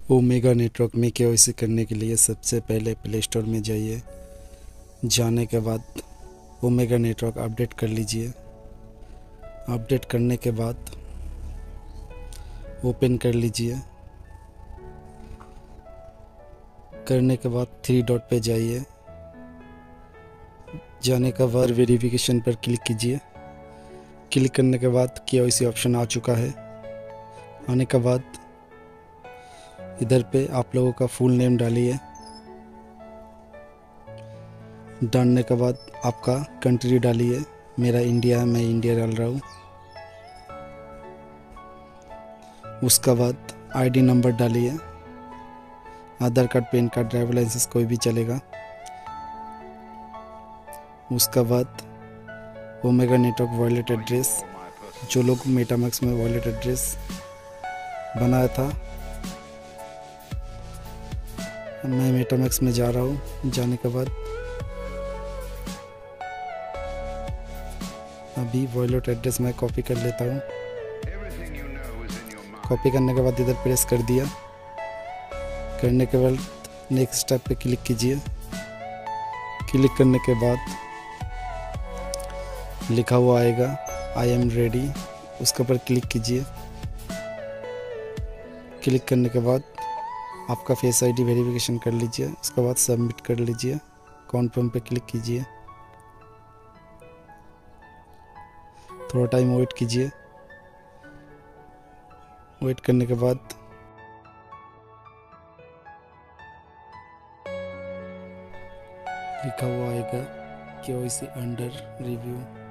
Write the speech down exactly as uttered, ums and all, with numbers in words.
Omega network में KYC करने के लिए सबसे पहले प्ले स्टोर में जाइए। जाने के बाद ओमेगा नेटवर्क अपडेट कर लीजिए। अपडेट करने के बाद ओपन कर लीजिए। करने के बाद थ्री डॉट पे जाइए। जाने का बाद वेरिफिकेशन पर क्लिक कीजिए। क्लिक करने के बाद केवाईसी ऑप्शन आ चुका है। आने के बाद इधर पे आप लोगों का फुल नेम डालिए। डालने के बाद आपका कंट्री डालिए। मेरा इंडिया है, मैं इंडिया डाल रहा हूँ। उसका बाद आईडी नंबर डालिए। Aadhaar card, PAN card, driver licence कोई भी चलेगा। उसका बाद ओमेगा नेटवर्क वॉलेट एड्रेस, जो लोग मेटामैक्स में वॉलेट एड्रेस बनाया था, मैं मेटामैक्स में जा रहा हूँ। जाने के बाद अभी वॉलेट एड्रेस मैं कॉपी कर लेता हूँ। कॉपी करने के बाद इधर प्रेस कर दिया। करने के बाद नेक्स्ट स्टेप पे क्लिक कीजिए। क्लिक करने के बाद लिखा हुआ आएगा आई एम रेडी, उसके ऊपर क्लिक कीजिए। क्लिक करने के बाद आपका फेस आईडी वेरिफिकेशन कर लीजिए। उसके बाद सबमिट कर लीजिए। कन्फर्म पे क्लिक कीजिए। थोड़ा टाइम वेट कीजिए। वेट करने के बाद लिखा हुआ आएगा केवाईसी अंडर रिव्यू।